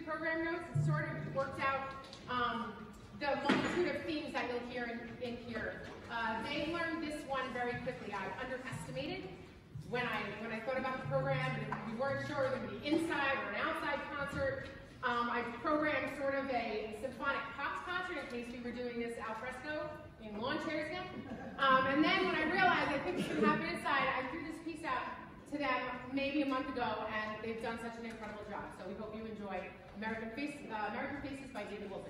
program notes, it sort of worked out the multitude of themes that you'll hear in here. They learned this one very quickly. I underestimated when I thought about the program, and if we weren't sure whether it would be inside or an outside concert. I programmed sort of a symphonic pop concert in case we were doing this al fresco in lawn chairs again. And then when I realized I think it should happen inside, I threw this piece out to them maybe a month ago, and they've done such an incredible job. So we hope you enjoy American Faces by David Wilson.